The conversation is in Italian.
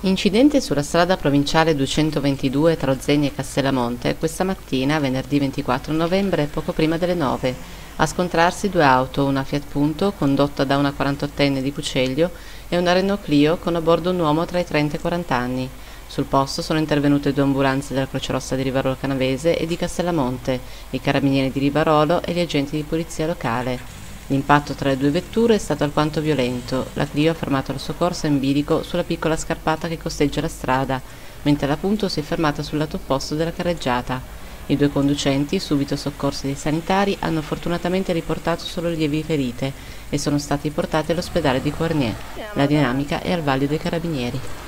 Incidente sulla strada provinciale 222 tra Ozzeni e Castellamonte questa mattina, venerdì 24 novembre, poco prima delle 9. A scontrarsi due auto, una Fiat Punto condotta da una 48enne di Puceglio e una Renault Clio con a bordo un uomo tra i 30 e i 40 anni. Sul posto sono intervenute due ambulanze della Croce Rossa di Rivarolo Canavese e di Castellamonte, i carabinieri di Rivarolo e gli agenti di polizia locale. L'impatto tra le due vetture è stato alquanto violento. La Clio ha fermato la sua corsa in bilico sulla piccola scarpata che costeggia la strada, mentre la Punto si è fermata sul lato opposto della carreggiata. I due conducenti, subito soccorsi dai sanitari, hanno fortunatamente riportato solo lievi ferite e sono stati portati all'ospedale di Cournier. La dinamica è al vaglio dei carabinieri.